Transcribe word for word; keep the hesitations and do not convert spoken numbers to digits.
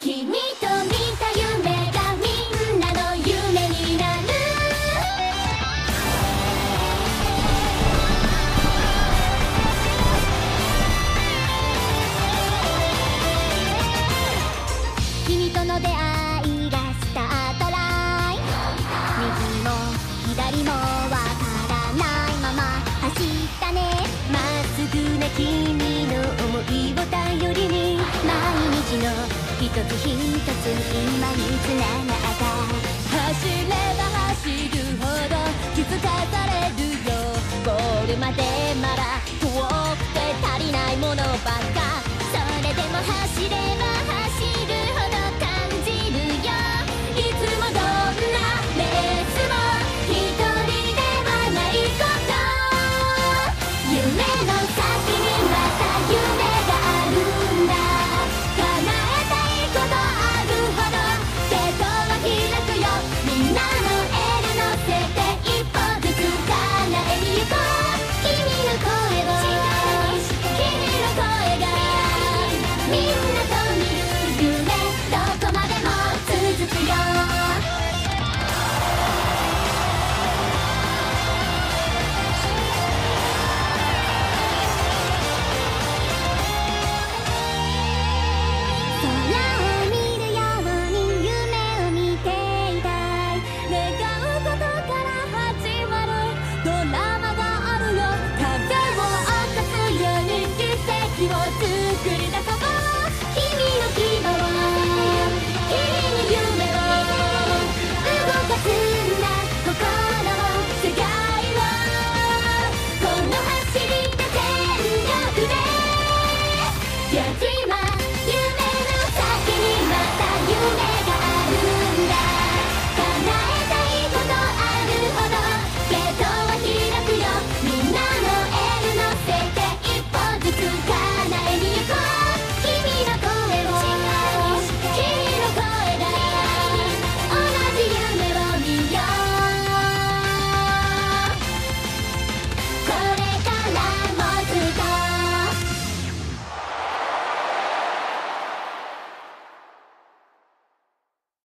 君と見た夢がみんなの夢になる。君との出会いがスタートライン、右も左もわからないまま走ったね。まっすぐな君の想いを頼りに毎日の一つ一つ今につながった。走れば走るほど気づかされるよ、ゴールまで